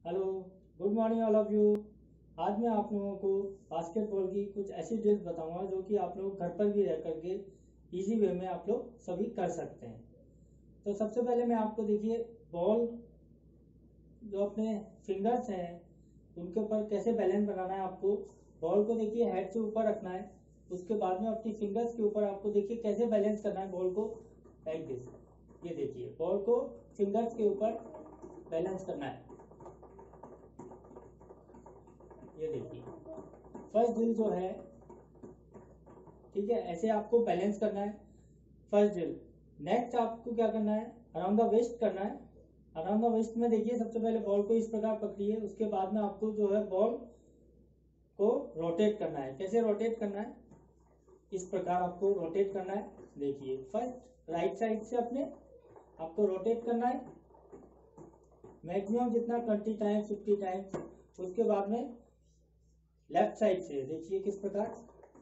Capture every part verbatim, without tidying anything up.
Hello, good morning all of you. आज मैं आप लोगों को बास्केटबॉल की कुछ ऐसी ड्रिल्स बताऊंगा जो कि आप लोग घर पर भी रह करके इजी वे में आप लोग सभी कर सकते हैं। तो सबसे पहले मैं आपको देखिए बॉल जो अपने फिंगर्स हैं उनके ऊपर कैसे बैलेंस बनाना है। आपको बॉल को देखिए हेड से ऊपर रखना है, उसके बाद में अपनी फिंगर्स के ऊपर आपको देखिए कैसे बैलेंस करना है बॉल को, लाइक दिस। ये देखिए बॉल को फिंगर्स के ऊपर बैलेंस करना है। ये देखिए फर्स्ट ड्रिल जो है, ठीक है, ऐसे आपको बैलेंस करना है फर्स्ट ड्रिल। नेक्स्ट आपको क्या करना है, अराउंड द वेस्ट करना है। अराउंड द वेस्ट में देखिए सबसे पहले बॉल को इस प्रकार पकड़िए, उसके बाद में आपको जो है बॉल को रोटेट करना है। कैसे रोटेट करना है, इस प्रकार आपको रोटेट करना है। देखिए फर्स्ट राइट साइड से अपने आपको रोटेट करना है मैक्सिमम जितना ट्वेंटी टाइम्स फिफ्टी टाइम्स। उसके बाद में लेफ्ट साइड से देखिए किस प्रकार,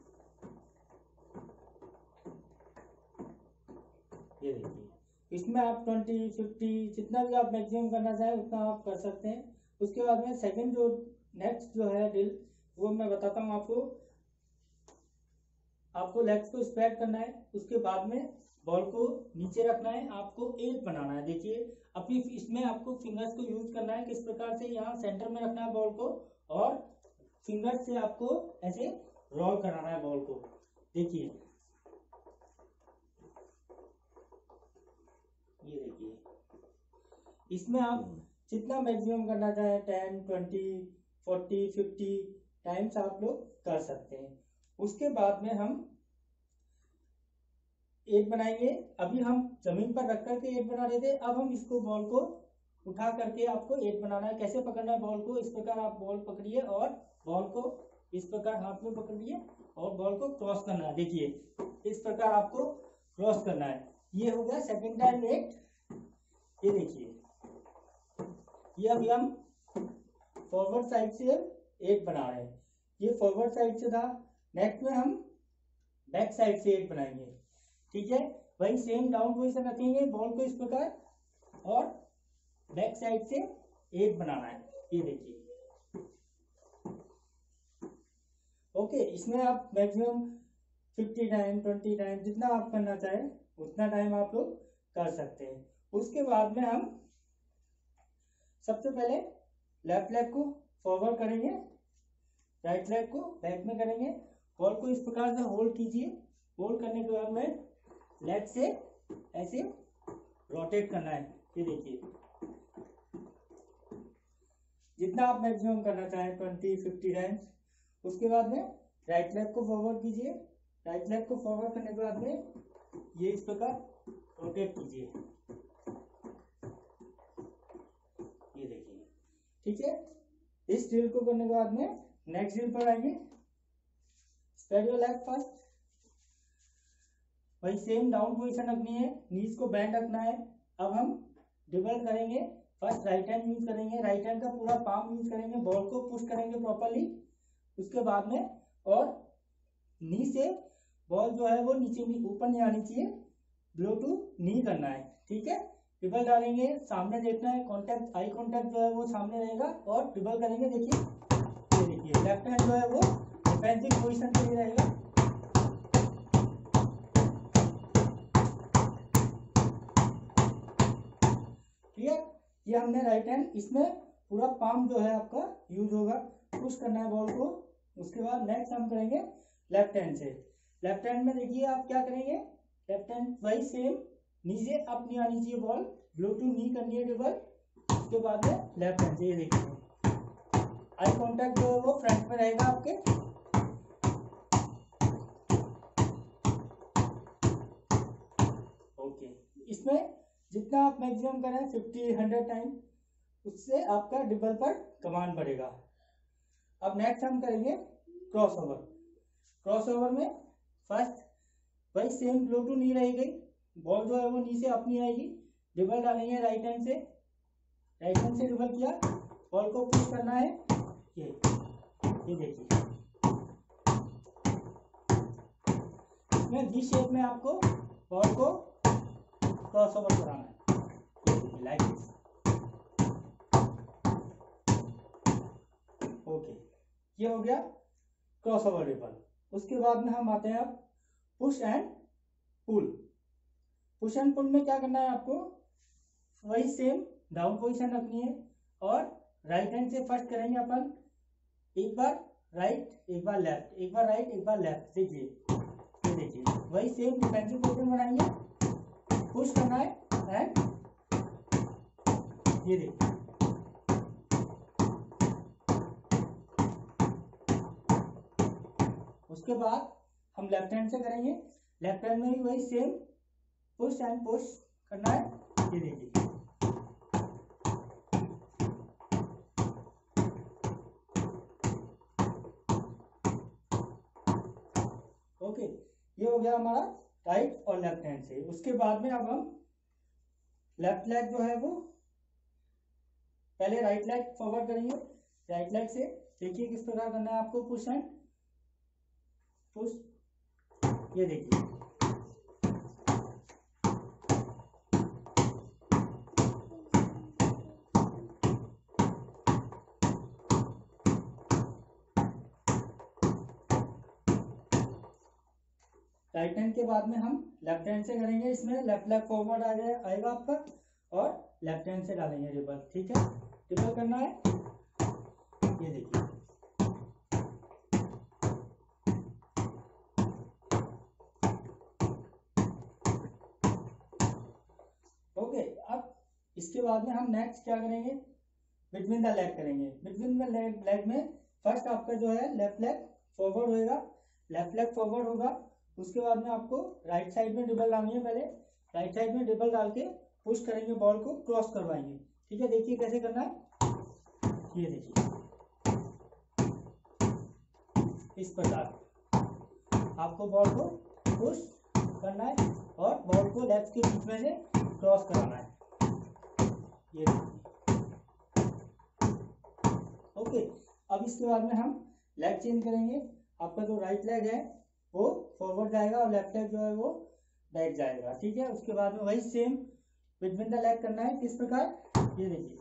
ये देखिए इसमें आप ट्वेंटी फिफ्टी जितना भी आप मैक्सिमम करना चाहें उतना आप कर सकते हैं। उसके बाद में सेकंड जो नेक्स्ट जो है ड्रिल वो मैं बताता हूँ आपको। आपको लेग्स को स्प्रेड करना है, उसके बाद में बॉल को नीचे रखना है, आपको एट बनाना है। देखिए अपनी इसमें आपको फिंगर्स को यूज करना है, किस प्रकार से यहाँ सेंटर में रखना है बॉल को और फिंगर्स से आपको ऐसे रोल कराना है बॉल को। देखिए ये देखिए इसमें आप जितना मैक्सिमम करना चाहे ten twenty forty fifty times आप लोग कर सकते हैं। उसके बाद में हम एट बनाएंगे। अभी हम जमीन पर रख करके एट बना रहे थे, अब हम इसको बॉल को उठा करके आपको एट बनाना है। कैसे पकड़ना है बॉल को, इस प्रकार आप बॉल पकड़िए और बॉल को इस प्रकार हाथ में पकड़िए और बॉल को क्रॉस करना है। देखिए इस प्रकार आपको क्रॉस करना है। ये हो गया सेकंड टाइम एट। ये देखिए ये अभी हम फॉरवर्ड साइड से एट बना रहे हैं, ये फॉरवर्ड साइड से था। नेक्स्ट में हम बैक साइड से एट बनाएंगे, ठीक है। वही सेम डाउन पोजीशन रखेंगे बॉल को इस प्रकार और बैक साइड से एट बनाना है। ये देखिए ओके, इसमें आप maximum fifty time twenty time जितना आप करना चाहें उतना टाइम आप लोग कर सकते हैं। उसके बाद में हम सबसे पहले लेफ्ट लेग को फॉरवर्ड करेंगे, राइट लेग को बैक में करेंगे। बॉल को इस प्रकार से होल्ड कीजिए, होल्ड करने के बाद में लेग से ऐसे रोटेट करना है। ये देखिए जितना आप मैक्सिमम करना चाहें ट्वेंटी फिफ्टी टाइम्स। उसके बाद में राइट लेग को फॉरवर्ड कीजिए, राइट लेग को फॉरवर्ड करने के बाद में ये इस प्रकार रोटेट कीजिए। ये देखिए ठीक है। इस ड्रिल को करने के बाद में नेक्स्ट ड्रिल पर आएंगे। स्प्रेड योर लेग फर्स्ट, वही सेम डाउन पोजीशन रखनी है, नीज को बैंड रखना है। अब हम डिबल करेंगे, फर्स्ट राइट हैंड यूज करेंगे, राइट हैंड का पूरा पाम यूज करेंगे, बॉल को पुश करेंगे प्रॉपर्ली। उसके बाद में और नी से बॉल जो है वो नीचे ऊपर नहीं आनी चाहिए, ब्लो टू नी करना है, ठीक है। डिबल डालेंगे, सामने देखना है, कॉन्टेक्ट आई कॉन्टेक्ट जो है वो सामने रहेगा और डिबल करेंगे। देखिए ये देखिए लेफ्ट हैंड जो है वो डिफेंसिव पोजीशन के लिए रहेगा। ये हमने राइट हैंड, इसमें पूरा पाम जो है आपका यूज होगा, पुश करना है बॉल को। उसके बाद नेक्स्ट हम करेंगे लेफ्ट हैंड से। लेफ्ट हैंड में देखिए आप क्या करेंगे, लेफ्ट हैंड वही सेम नीचे अप नहीं आनी चाहिए बॉल, ब्लो टू नी करनी है टेबल। उसके बाद में लेफ्ट हैंड से ये देखिए आई कॉन्टेक्ट जो है वो फ्रंट में रहेगा आपके। ओके, इसमें जितना आप मैक्सिमम करें फिफ्टी हंड्रेड टाइम, उससे आपका डिबल पर कमांड बढ़ेगा। अब नेक्स्ट हम करेंगे क्रॉस ओवर। क्रॉस ओवर में फर्स्ट वही सेम ब्लो टू नी रहेगी, बॉल जो है वो नी से अपनी आएगी, डिबल डालेंगे राइट हैंड से, राइट हैंड से डिबल किया, बॉल को पुश करना है। ये ये देखिए इसमें वी शेप में आपको बॉल को क्रॉस ओवर कराना है, लाइक दिस। ये हो गया क्रॉस ओवर ड्रिबल। उसके बाद में हम आते हैं अब push and pull. Push and pull में क्या करना है आपको, वही सेम डाउन पोजीशन रखनी है और राइट हैंड से फर्स्ट करेंगे अपन, एक बार राइट एक बार लेफ्ट, एक बार राइट एक बार लेफ्ट। देखिए ये देखिए वही सेम डिफेंसिव पोजीशन बनाएंगे, पुश करना है एंड ये देखिए उसके बाद हम लेफ्ट हैंड से करेंगे, लेफ्ट हैंड में भी वही सेम पुश एंड पुश करना है। ये देखिए ओके, ये हो गया हमारा राइट और लेफ्ट हैंड से। उसके बाद में अब हम लेफ्ट लेग जो है वो पहले राइट लेग फॉरवर्ड करेंगे, राइट लेग से देखिए किस प्रकार करना है आपको, पुश एंड पुश। ये देखिए राइट हैंड के बाद में हम लेफ्ट हैंड से करेंगे, इसमें लेफ्ट लेग फॉरवर्ड आ जाए आएगा आपका और लेफ्ट हैंड से डालेंगे ड्रिबल। ठीक है, ड्रिबल करना है। ये देखिए ओके। अब इसके बाद में हम नेक्स्ट क्या करेंगे, बिटवीन द लेग करेंगे। बिटवीन द लेग लेग में फर्स्ट आपका जो है लेफ्ट लेग फॉरवर्ड होएगा, लेफ्ट लेग फॉरवर्ड होगा। उसके बाद में आपको राइट साइड में ड्रिबल डालनी है, पहले राइट साइड में ड्रिबल डाल के पुश करेंगे, बॉल को क्रॉस करवाएंगे। ठीक है, देखिए कैसे करना है। ये देखिए इस प्रकार आपको बॉल को पुश करना है और बॉल को लेग्स के बीच में से क्रॉस कराना है। ये देखिए ओके। अब इसके बाद में हम लेग चेंज करेंगे, आपका जो राइट लेग है वो फॉरवर्ड जाएगा और लेफ्ट लेग जो है वो बैक जाएगा। ठीक है, उसके बाद में वही सेम बिटवीन द लेग करना है। किस प्रकार, ये देखिए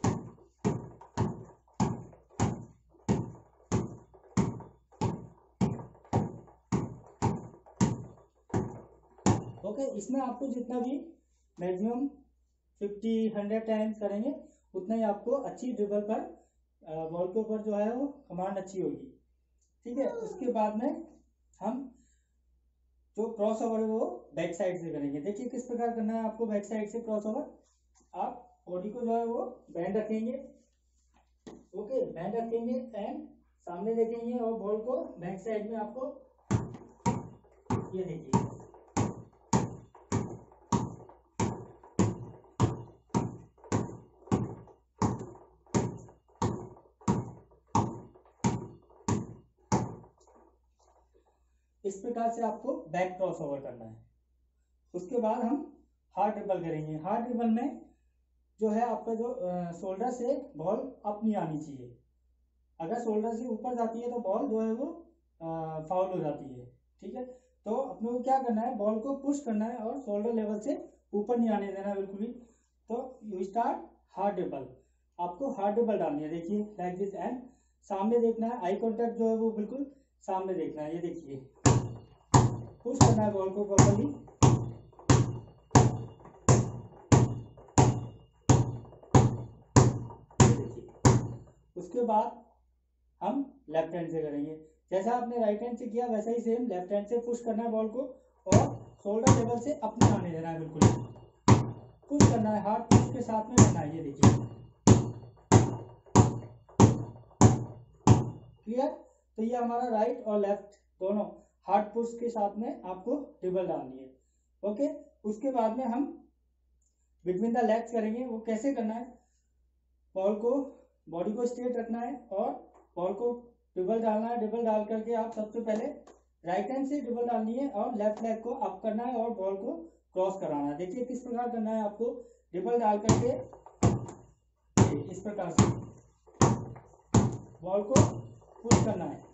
ओके। इसमें आपको जितना भी मैक्सिमम फिफ्टी हंड्रेड टाइम्स करेंगे उतना ही आपको अच्छी ड्रिबल पर बॉल के ऊपर जो है वो कमांड अच्छी होगी। ठीक है, उसके बाद में हम जो क्रॉस ओवर है वो बैक साइड से करेंगे। देखिए किस प्रकार करना है आपको बैक साइड से क्रॉस ओवर। आप बॉडी को जो है वो बैंड रखेंगे, ओके बैंड रखेंगे एंड सामने देखेंगे और बॉल को बैक साइड में आपको ये देखिए इस प्रकार से आपको बैक क्रॉस ओवर करना है। उसके बाद हम हार्ड ड्रिबल करेंगे। हार्ड ड्रिबल में जो है आपका जो शोल्डर से बॉल अप नहीं आनी चाहिए, अगर शोल्डर से ऊपर जाती है तो बॉल जो है वो फाउल हो जाती है। ठीक है, तो अपने को क्या करना है, बॉल को पुश करना है और शोल्डर लेवल से ऊपर नहीं आने देना बिल्कुल भी। तो यू स्टार्ट हार्ड ड्रिबल, आपको हार्ड ड्रिबल डालनी है। देखिए लाइक दिस एंड सामने देखना है, आई कॉन्टेक्ट जो है वो बिल्कुल सामने देखना है। ये देखिए पुश करना है बॉल को प्रॉपर्ली। उसके बाद हम लेफ्ट हैंड से करेंगे, जैसा आपने राइट हैंड से किया वैसा ही सेम लेफ्ट हैंड से पुश करना है बॉल को और शोल्डर लेवल से अपने आने देना है, बिल्कुल पुश करना है, हार्ड पुश के साथ में करना है। ये देखिए क्लियर। तो ये हमारा राइट और लेफ्ट दोनों हार्ड पुश के साथ में आपको ड्रिबल डालनी है। ओके, उसके बाद में हम बिटवीन द लेग्स करेंगे। वो कैसे करना है, बॉल को बॉडी को स्ट्रेट रखना है और बॉल को ड्रिबल डालना है। ड्रिबल डाल करके आप सबसे पहले राइट हैंड से ड्रिबल डालनी है और लेफ्ट लेग को अप करना है और बॉल को क्रॉस कराना है। देखिए किस प्रकार करना है आपको, ड्रिबल डाल करके इस प्रकार से बॉल को पुश करना है।